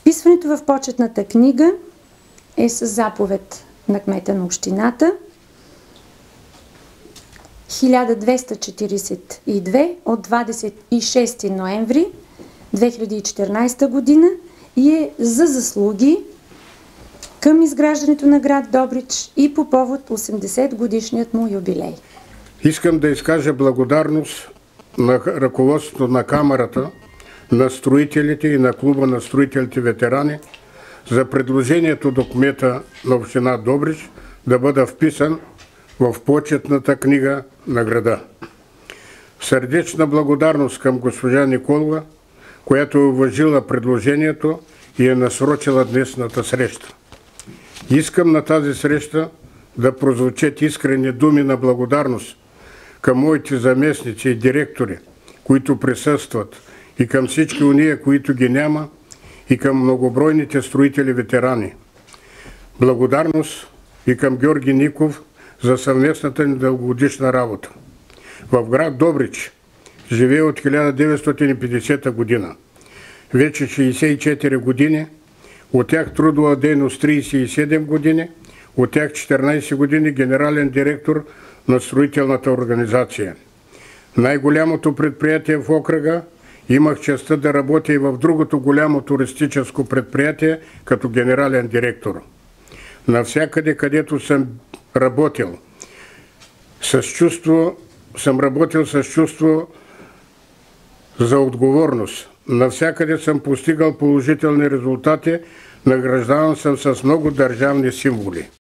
Вписването в почетната книга е с заповед на кмета на общината 1242 от 26 ноември 2014 година и е за заслуги към изграждането на град Добрич и по повод 80 годишният му юбилей. Искам да изкажа благодарност на ръководството на Камарата, на строителите и на Клуба на строителите ветерани за предложението до кмета на община Добрич да бъде вписан в почетната книга на града. Сърдечна благодарност към госпожа Николова, която е уважила предложението и е насрочила днесната среща. Искам на тази среща да прозвучат искрени думи на благодарност към моите заместници и директори, които присъстват, и към всички уния, които ги няма, и към многобройните строители ветерани. Благодарност и към Георги Ников за съвместната ни дългогодишна работа. В град Добрич живее от 1950 година. Вече 64 години, от тях трудова дейност 37 години, от тях 14 години генерален директор на строителната организация. Най-голямото предприятие в окръга, имах честта да работя и в другото голямо туристическо предприятие като генерален директор. Навсякъде, където съм работил, съм работил с чувство за отговорност. Навсякъде съм постигал положителни резултати, награждаван съм с много държавни символи.